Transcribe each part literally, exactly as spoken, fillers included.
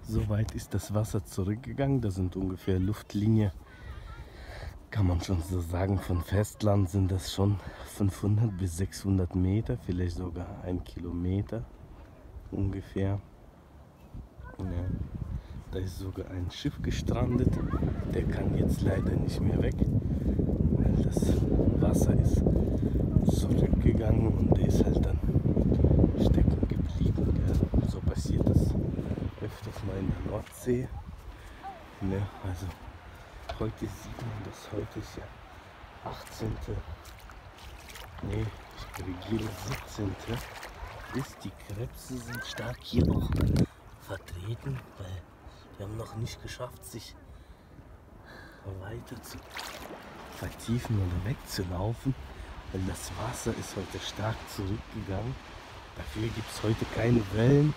So weit ist das Wasser zurückgegangen. Das sind ungefähr Luftlinie, kann man schon so sagen, von Festland sind das schon fünfhundert bis sechshundert Meter, vielleicht sogar ein Kilometer ungefähr. Ja. Da ist sogar ein Schiff gestrandet. Der kann jetzt leider nicht mehr weg, weil das Wasser ist zurückgegangen und der ist halt dann stecken geblieben. Ja. So passiert das öfters mal in der Nordsee. Ja, also heute sieht man das, heute ist ja achtzehnte Nee, ich korrigiere, siebzehnte ist. Die Krebse sind stark hier auch vertreten, weil die haben noch nicht geschafft, sich weiter zu vertiefen oder wegzulaufen, weil das Wasser ist heute stark zurückgegangen. Dafür gibt es heute keine Wellen,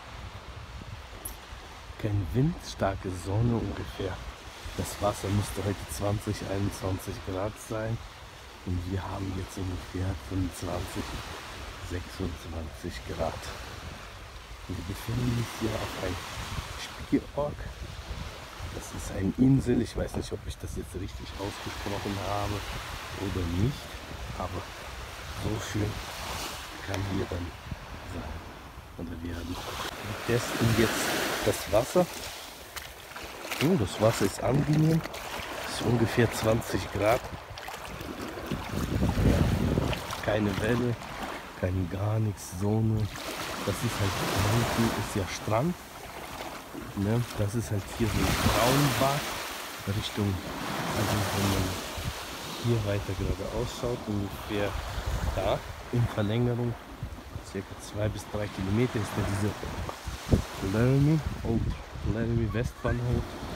kein Wind, starke Sonne ungefähr. Das Wasser müsste heute zwanzig, einundzwanzig Grad sein und wir haben jetzt ungefähr fünfundzwanzig, sechsundzwanzig Grad. Wir befinden uns hier auf einem Spielort. Das ist eine Insel. Ich weiß nicht, ob ich das jetzt richtig ausgesprochen habe oder nicht, aber so schön kann hier dann sein oder werden. Wir testen jetzt das Wasser. Oh, das Wasser ist angenehm. Es ist ungefähr zwanzig Grad. Ja, keine Welle, kein gar nichts, Sonne. Das ist halt, unten ist ja Strand. Ne? Das ist halt hier so ein Frauenbad Richtung, also wenn man hier weiter gerade ausschaut, ungefähr da in Verlängerung, circa zwei bis drei Kilometer ist da diese Laramie, Old Laramie Westbahnhof.